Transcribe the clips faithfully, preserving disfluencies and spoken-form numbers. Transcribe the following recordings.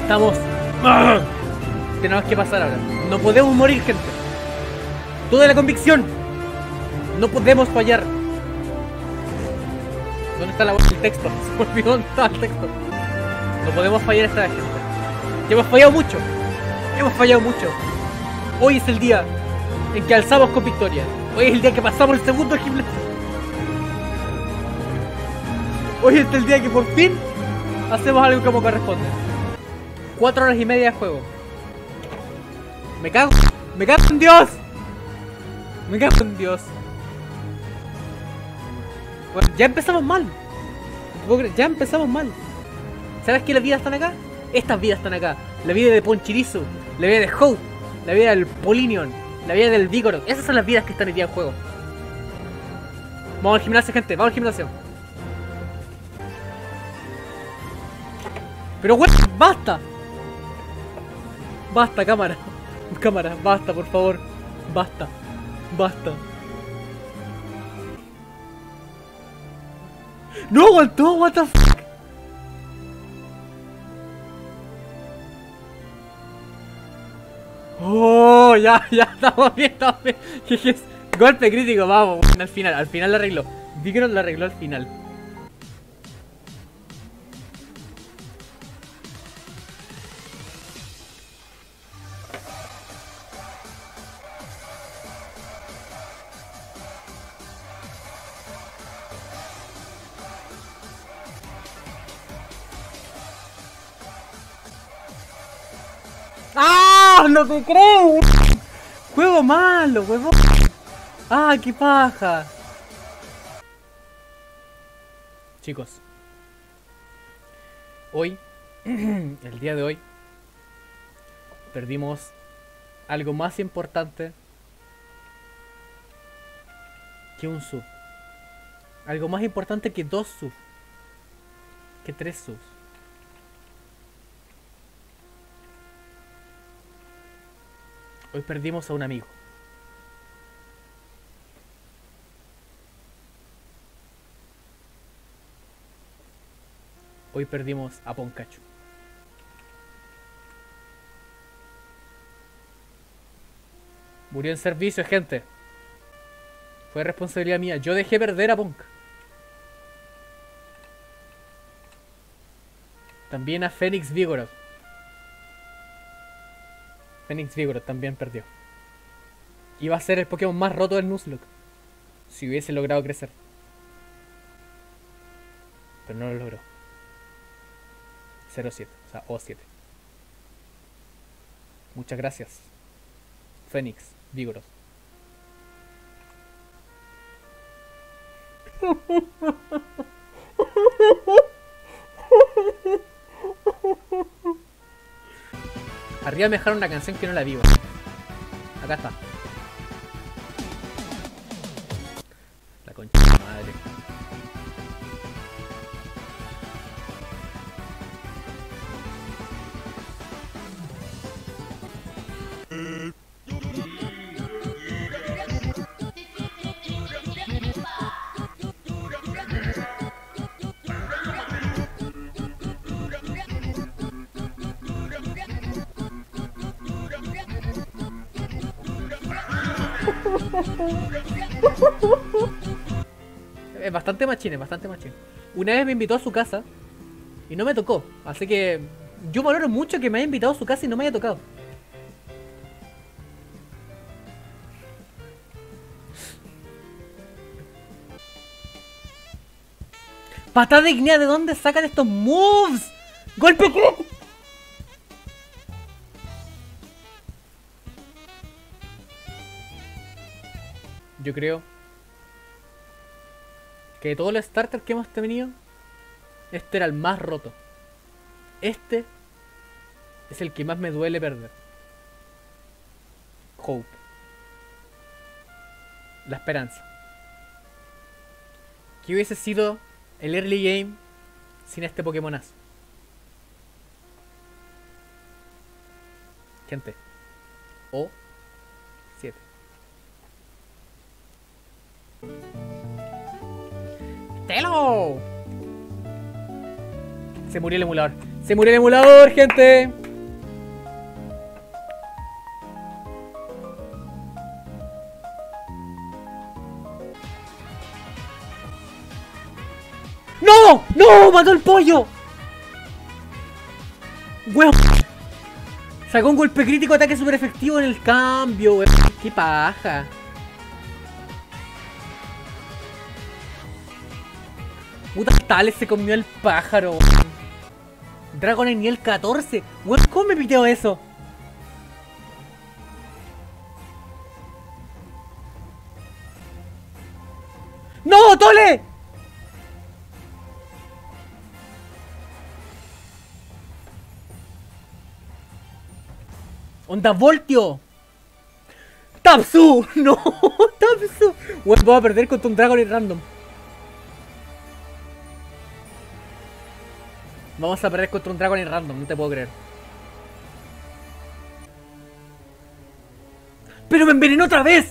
Estamos... ¡Ah! Tenemos que pasar ahora. No podemos morir, gente. Toda la convicción. No podemos fallar. ¿Dónde está la, el texto? Se me olvidó dónde estaba el texto. No podemos fallar esta vez, gente. Ya hemos fallado mucho. Hemos fallado mucho. Hoy es el día en que alzamos con victoria. Hoy es el día que pasamos el segundo gimnasio. Hoy es el día que por fin hacemos algo como corresponde. Cuatro horas y media de juego. Me cago. Me cago en Dios. Me cago en Dios. Bueno, ya empezamos mal. Ya empezamos mal. ¿Sabes qué las vidas están acá? Estas vidas están acá. La vida de Ponchirisu, la vida de Hope, la vida del Polinion, la vida del Vigoroth. Esas son las vidas que están hoy día en juego. Vamos al gimnasio, gente. Vamos al gimnasio. Pero weón, basta. Basta, cámara. Cámara, basta, por favor. Basta. Basta. No aguantó, what the fuck. Oh, ya, ya, estamos bien, estamos bien. Golpe crítico, vamos, al final, al final lo arregló. Vigoroth lo arregló al final. ¡Ah! ¡No te creo! Juego malo, huevón. ¡Ah, qué paja! Chicos, hoy, el día de hoy, perdimos algo más importante que un sub. Algo más importante que dos subs. Que tres subs. Hoy perdimos a un amigo. Hoy perdimos a Ponkachu. Murió en servicio, gente. Fue responsabilidad mía. Yo dejé perder a Ponk. También a Phoenix Vigoroth. Phoenix Vigoroth también perdió. Iba a ser el Pokémon más roto del Nuzlocke si hubiese logrado crecer. Pero no lo logró. cero siete, o sea, O siete. Muchas gracias, Phoenix Vigoroth. Arriba me dejaron una canción que no la vivo. Acá está. La concha de madre. Es bastante machín, es bastante machín. Una vez me invitó a su casa y no me tocó. Así que yo valoro mucho que me haya invitado a su casa y no me haya tocado. Patada de Ignea, ¿de dónde sacan estos moves? ¡Golpe crítico! Yo creo que de todos los starters que hemos tenido, este era el más roto. Este es el que más me duele perder. Hope. La esperanza. ¿Qué hubiese sido el early game sin este Pokémonazo? Gente. O siete. ¡Telo! Se murió el emulador. Se murió el emulador, gente. ¡No! ¡No! ¡Mató el pollo! ¡Weón! Sacó un golpe crítico, ataque super efectivo en el cambio, weón. ¡Qué paja! Puta tales se comió el pájaro, weón. Dragon en nivel catorce. Weón, ¿cómo me piteo eso? ¡No, Tole! ¡Onda Voltio! ¡Tapsu! ¡No! ¡Tapsu! Weón, voy a perder contra un Dragon en random. Vamos a perder contra un Dragon en random, no te puedo creer. ¡Pero me envenenó otra vez!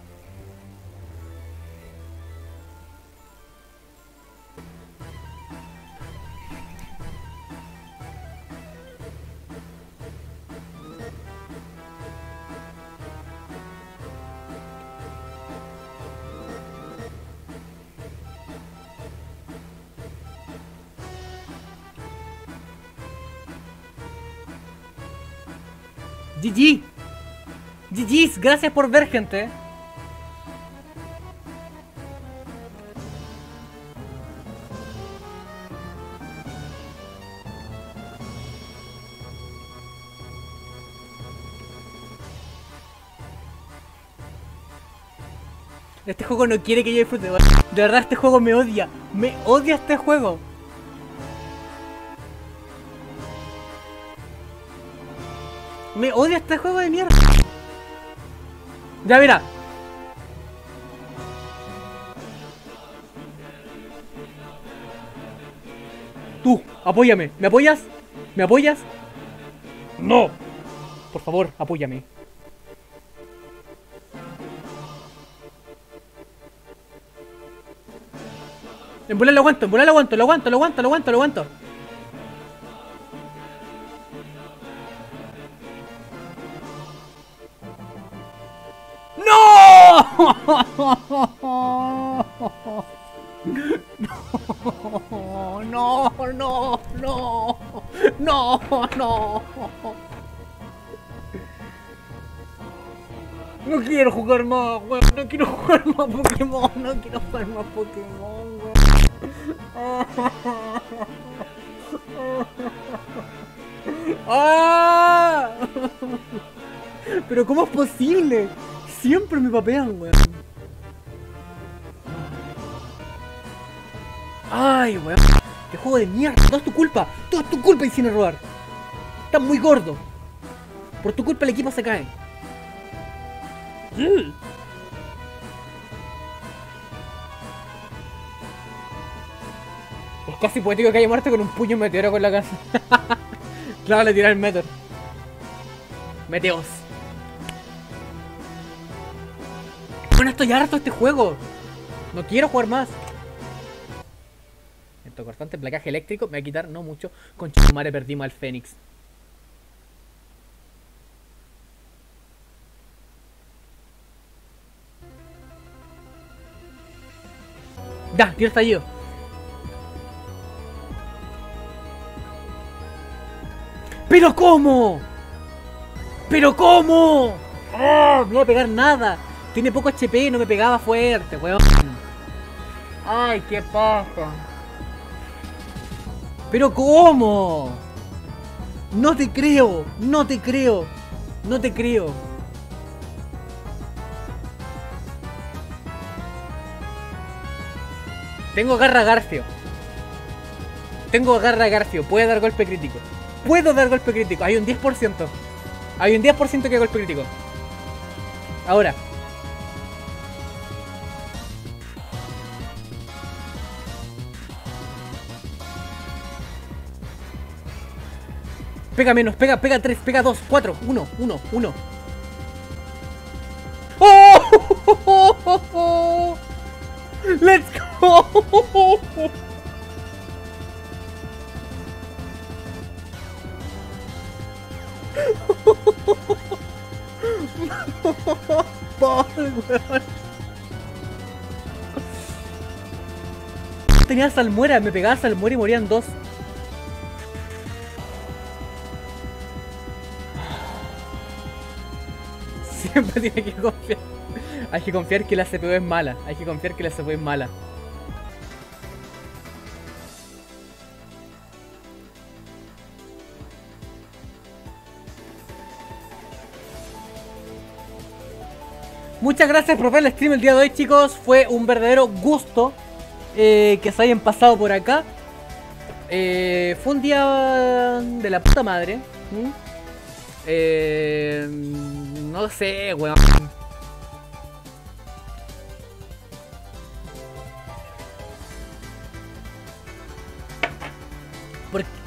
G G. G G's, gracias por ver, gente. Este juego no quiere que yo disfrute. De verdad, este juego me odia. Me odia este juego. Me odia este juego de mierda. Ya, mira. Tú, apóyame. ¿Me apoyas? ¿Me apoyas? No. Por favor, apóyame. En volar lo aguanto, en volar lo aguanto, lo aguanto, lo aguanto, lo aguanto, lo aguanto. No, no, no, no, no, no. No quiero jugar más, weón. No quiero jugar más Pokémon. No quiero jugar más Pokémon, weón. ¡Ah! Pero ¿cómo es posible? Siempre me papean, weón. Ay, weón. Qué juego de mierda. Todo es tu culpa. Todo es tu culpa, Incineroar robar. Estás muy gordo. Por tu culpa el equipo se cae. Mm. Es casi poético que haya muerto con un puño meteoro con la casa. Claro, le tiré el meteor. Meteos. Bueno, estoy harto de este juego. No quiero jugar más. Esto constante placaje eléctrico. Me va a quitar, no mucho. Con Chumare perdimos al Fénix. Ya, tiro estallido. ¿Pero cómo? ¿Pero cómo? ¡Oh! No voy a pegar nada. Tiene poco H P y no me pegaba fuerte, weón. Ay, qué paja. ¿Pero cómo? No te creo. No te creo. No te creo. Tengo garra Garfio. Tengo garra Garfio. Puede dar golpe crítico. Puedo dar golpe crítico. Hay un diez por ciento. Hay un diez por ciento que golpe crítico. Ahora. Pega menos. Pega, pega tres. Pega dos. cuatro. uno. uno. uno. ¡Oh! ¡Let's go! Pobre weón. Tenía salmuera, me pegaba salmuera y morían dos. Siempre tiene que confiar. Hay que confiar que la C P U es mala. Hay que confiar que la C P U es mala. Muchas gracias por ver el stream el día de hoy, chicos. Fue un verdadero gusto eh, que se hayan pasado por acá. Eh, fue un día de la puta madre. ¿Mm? Eh, no sé, weón. Porque